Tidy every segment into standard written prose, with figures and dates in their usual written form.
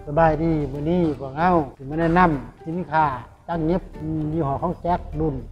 สบายดีมื้อนี้พวกเราสิมาแนะนำสินค้าจักรเย็บยี่ห้อของแจ็ครุ่น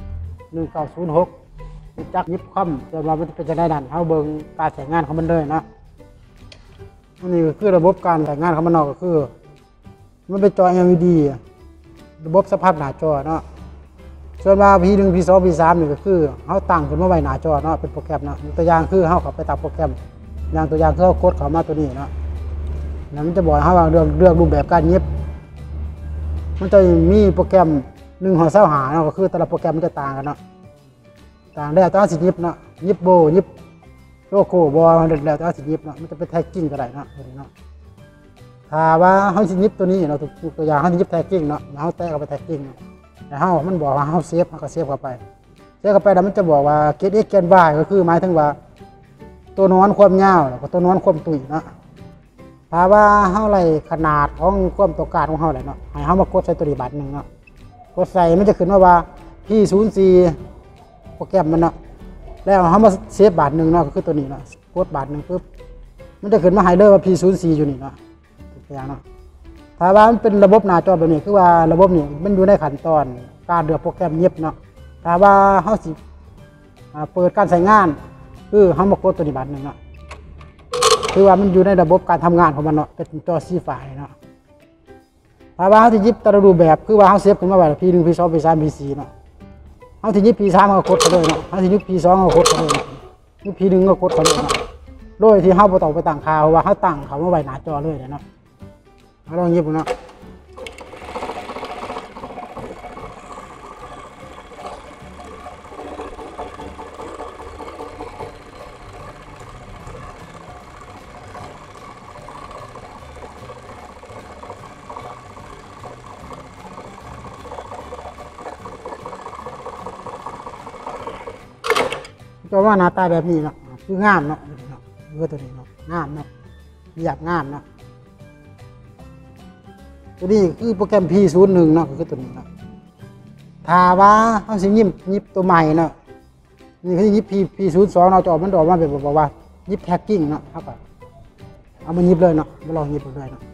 1906จักรเย็บคอมแต่ว่ามันเป็นจะได้ดันเฮาเบิ่งการใช้งานของมันเลยนะอันนี้ก็คือระบบการใช้งานของมันก็คือมันเป็นจอ LED ระบบสภาพหน้าจอเนาะส่วนว่า P1 P2 P3 นี่ก็คือเฮาตั้งขึ้นมาไว้หน้าจอเนาะเป็นโปรแกรมเนาะตัวอย่างคือเฮาเข้าไปตั้งโปรแกรมอย่างตัวอย่างคือเฮากดเข้ามาตัวนี้เนาะแล้วมันจะบอกให้ว่าเรื่องรูปแบบการเย็บมันจะมีโปรแกรม1หัวเส้าหาเนาะก็คือแต่ละโปรแกรมมันจะต่างกันเนาะต่างแล้วแต่สิเย็บเนาะเย็บโบเย็บโลโก้บอแล้วแต่สิเย็บเนาะมันจะเป็นแท็กกิ้งก็ได้เนาะตัวนี้เนาะถ้าว่าเฮาสิเย็บตัวนี้เนาะตัวอย่างเฮาสิเย็บแท็กกิ้งเนาะเฮาแตะเข้าไปแท็กกิ้งแต่เฮามันบอกว่าเฮาเซฟเฮาก็เซฟเข้าไปแล้วมันจะบอกว่าเกรด X เกรด Y ก็คือหมายถึงว่าตัวนอนความยาวแล้วก็ตัวนอนความตุ้ยเนาะถ้าว่าเฮาไล่ขนาดของความต้องการของเฮาแหละเนาะให้เฮามากดใส่ตัวนี้บาทนึงเนาะกดใส่มันจะขึ้นว่า P04 โปรแกรมมันเนาะแล้วเฮามาเซฟบาทนึงเนาะก็คือตัวนี้เนาะกดบาทนึงปุ๊บมันจะขึ้นมาให้เลยว่า P04 อยู่นี่เนาะตัวอย่างเนาะถ้าว่ามันเป็นระบบหน้าจอแบบนี้คือว่าระบบนี้มันอยู่ในขั้นตอนการเลือกโปรแกรมเย็บเนาะถ้าว่าเฮาสิเปิดการใช้งานคือเฮามากดตัวนี้บาทนึงเนาะคือว่ามันอยู่ในระบบการทำงานของมันเนาะเป็นจอสีฟ้าเนาะถ้าว่าเขาที่ยิบแต่ละรูปแบบคือว่าเขาเซฟขึ้นมาไว้P1 P2 P3 P4เนาะเขาที่ยิบ P3 ก็กดเขาเลยเนาะเขาที่ยิบ P2 ก็กดเขาเลยเนาะยิบ P1 ก็กดเขาเลยเนาะโดยที่เขาบ่ต้องไปตั้งค่าเพราะว่าเขาตั้งเขามาไว้หน้าจอเลยเนาะเราลองยิบดูเนาะก็ว่าหน้าตาแบบนี้เนาะคืองามเนาะเพื่อตัวนี้เนาะงามเนาะอยากงามเนาะตัวนี้คือโปรแกรม P01 เนาะคือตัวนี้เนาะถ้าว่าเขาสิยิบตัวใหม่เนาะนี่คือยิบ P02 เนาะจะออกมันออกมาแบบบอกว่ายิบแท็กกิ้งเนาะครับเอามายิบเลยเนาะมาลองยิบเลยเนาะ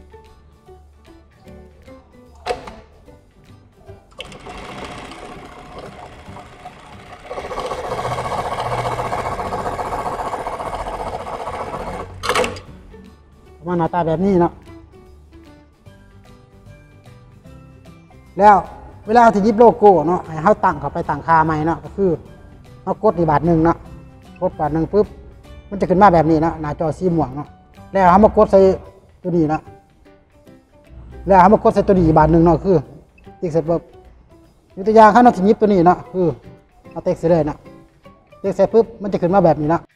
ว่าหน้าตาแบบนี้เนาะแล้วเวลาที่ยิบโลโก้เนาะให้เขาตั้งเข้าไปตั้งค่าใหม่เนาะก็คือเขากดอีกบาทนึงเนาะกดบาทนึงปุ๊บมันจะขึ้นมาแบบนี้เนาะหน้าจอสีม่วงเนาะแล้วเขามากดใส่ตัวนี้เนาะแล้วเขามากดใส่ตัวนี้อีกบาทนึงเนาะคือติ๊กเสร็จปุ๊บยกตัวอย่างเขาเนาะที่ยิบตัวนี้เนาะคือเอาติ๊กเสร็จเลยเนาะติ๊กเสร็จปุ๊บมันจะขึ้นมาแบบนี้เนาะ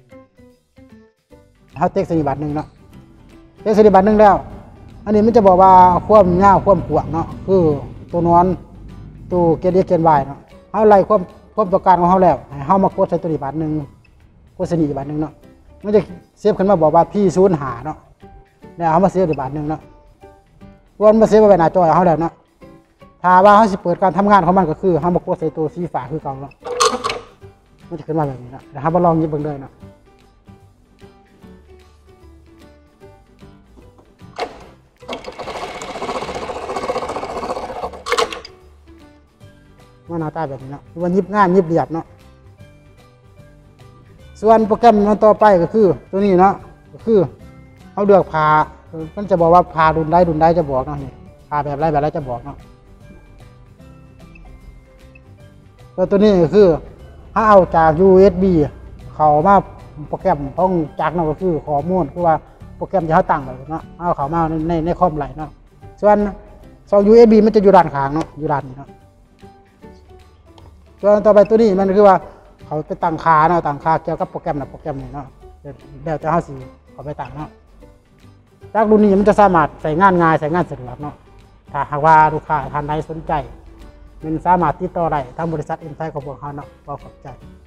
เขาติ๊กใส่อีกบาทนึงเนาะเทสติบัตรนึงแล้วอันนี้มันจะบอกว่าความยาวความกว้างเนาะคือตัวนอนตัวเกรด X เกรด Y เนาะเขาไล่ความต้องการของเขาแล้วให้เขามากดใส่ตัวนี้บาทนึงกดใส่นี่บาทนึงเนาะมันจะเซฟขึ้นมาบอกว่า P05 เนาะแล้วเขามาเซฟอีกบาทนึงเนาะวนมาเซฟไว้หน้าจอเขาแล้วเนาะถ้าว่าเขาสิเปิดการทำงานของมันก็คือเขามากดใส่ตัวสีฟ้าคือเก่าเนาะมันจะขึ้นมาแบบนี้เนาะเดี๋ยวเขามาลองยิบเบิ่งเลยเนาะว่าหน้าตาแบบนี้เนาะวันยิบงามยิบเรียบเนาะส่วนโปรแกรมมันต่อไปก็คือตัวนี้เนาะก็คือเขาเลือกผ่ามันจะบอกว่าผ่ารุ่นใดจะบอกเนาะนี่ผ่าแบบไรจะบอกเนาะตัวนี้ก็คือถ้าเอาจาก USB เข้ามาโปรแกรมของจากเนาะก็คือข้อมูลคือว่าโปรแกรมจะเขาตั้งไว้เนาะเอาเข้ามาในคอมไหลเนาะส่วนUSB มันจะอยู่ด้านข้างเนาะอยู่ด้านนี้เนาะส่วนต่อไปตัวนี้มันคือว่าเขาไปตั้งค่าเนาะตั้งค่าเกี่ยวกับโปรแกรมโปรแกรมนี้เนาะแล้วจะเขาสิเขาไปตั้งเนาะจากรุ่นนี้มันจะสามารถใส่งานง่ายใส่งานสะดวกเนาะถ้าหากว่าลูกค้าท่านใดสนใจมันสามารถติดต่อได้ทางบริษัทอินไซต์ของพวกเขาเนาะก็ขอบใจ